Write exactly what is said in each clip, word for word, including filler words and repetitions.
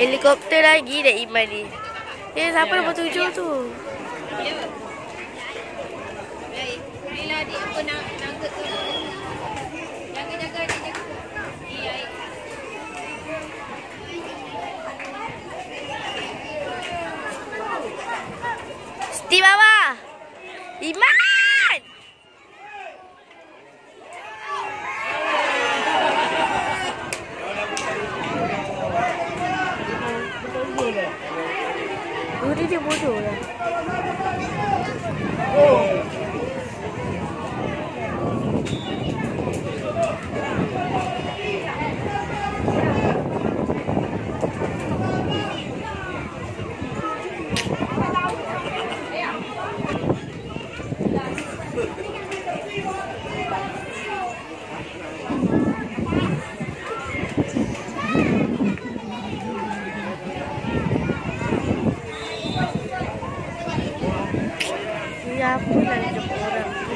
Helikopter lagi dah Iman ni. Eh, siapa nombor tujuh tu? Ya. Baik. Bila dia apa nak nugget tu. Jaga-jaga dia jaga. Iya. Sti bawah. Iman! Oh, dia dia bodoh lah. Oh. Ya, apa nak jumpa orang tu?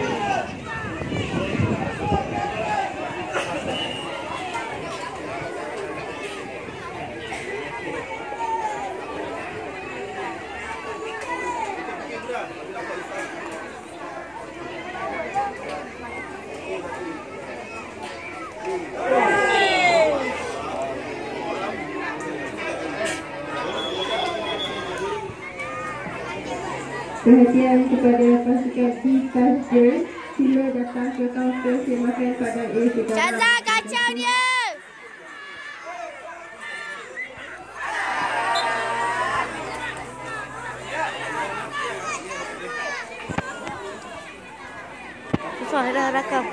Perhatian kepada pasukan E-Passenger, sila datang ke kaunter semakan pada A sekarang. Syazah, kacau dia! Susah dah rakam.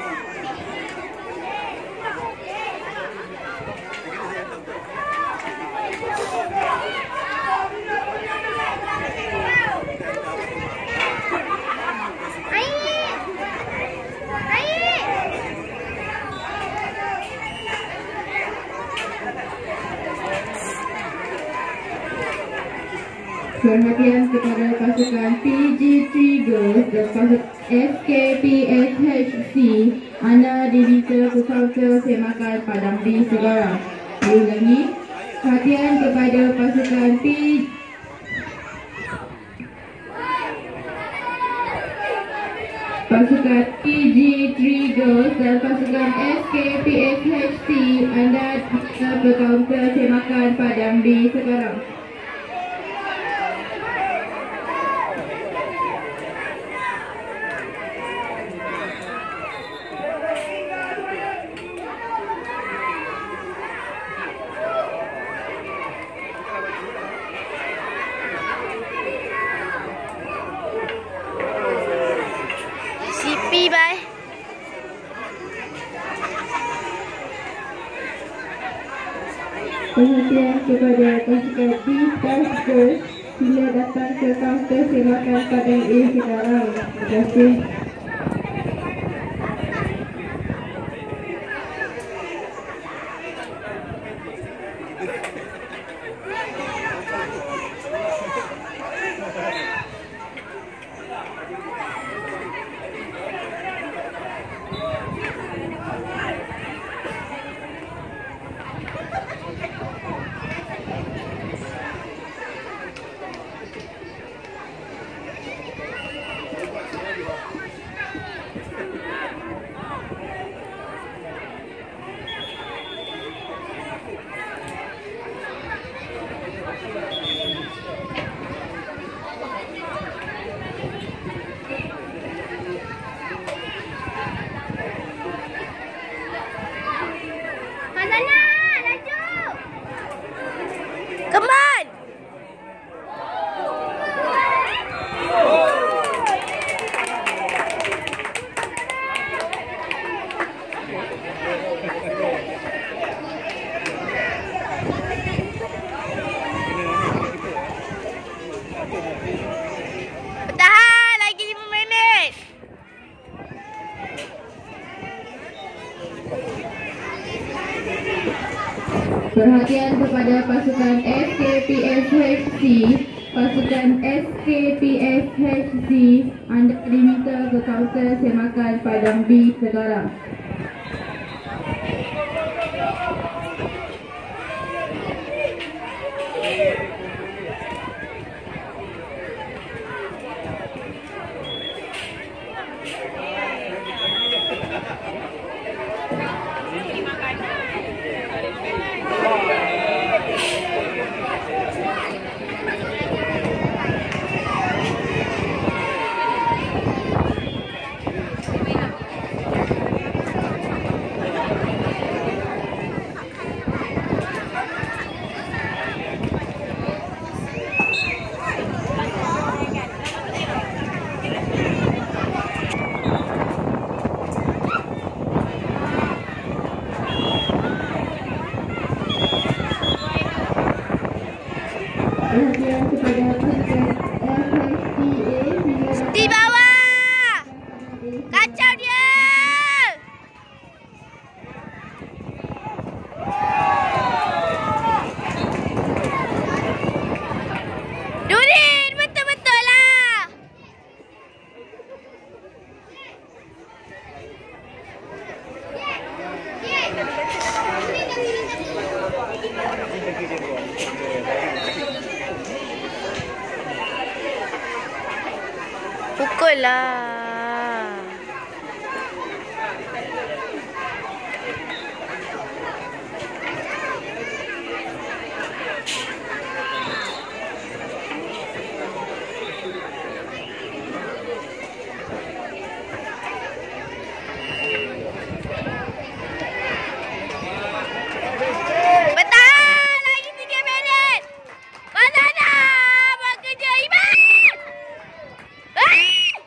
Perhatian kepada pasukan P G Tigers dan pasukan S K P S H C, anda diminta ke kaunter semakan padang B sekarang. Diulangi, perhatian kepada pasukan P Pasukan P G Tigers dan pasukan S K P S H C, anda diminta ke kaunter semakan padang B sekarang. Bye. Perhatian kepada pasukan E-Passenger, sila datang ke kaunter semakan padang A sekarang. Terima kasih. Perhatian kepada pasukan S K P S H C. Pasukan S K P S H C, anda diminta ke kaunter semakan padang B sekarang. Perhatian kepada pasukan F H P A sila Di bawah. Kacau dia. Nurin, betul-betul lah. Pukul lah. Bertahan! Lagi tiga minit! Mana nak buat kerja Iman? Ah!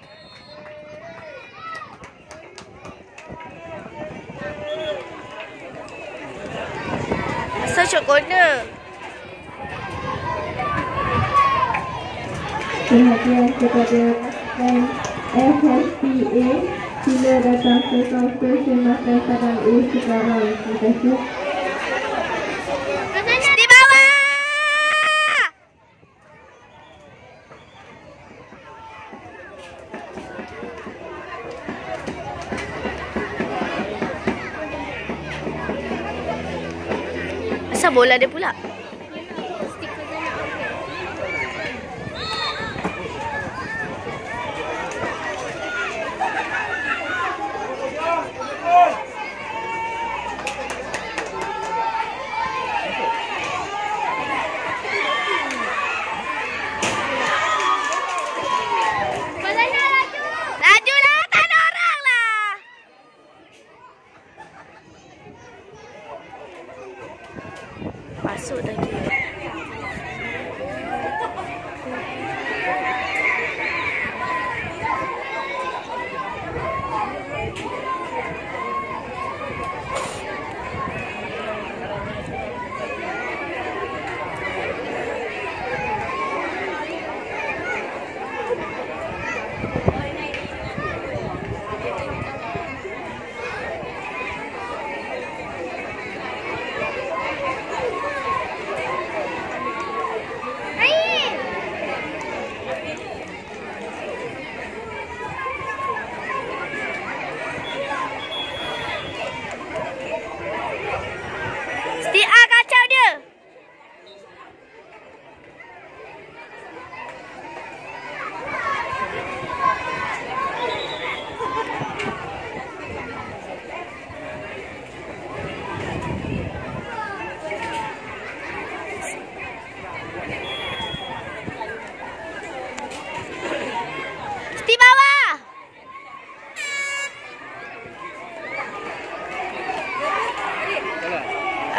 Asal shot corner? Perhatian kepada pasukan F H P A sila datang ke kaunter semakan padang A sekarang. Terima kasih. Di bawah! Asal bola dia pula?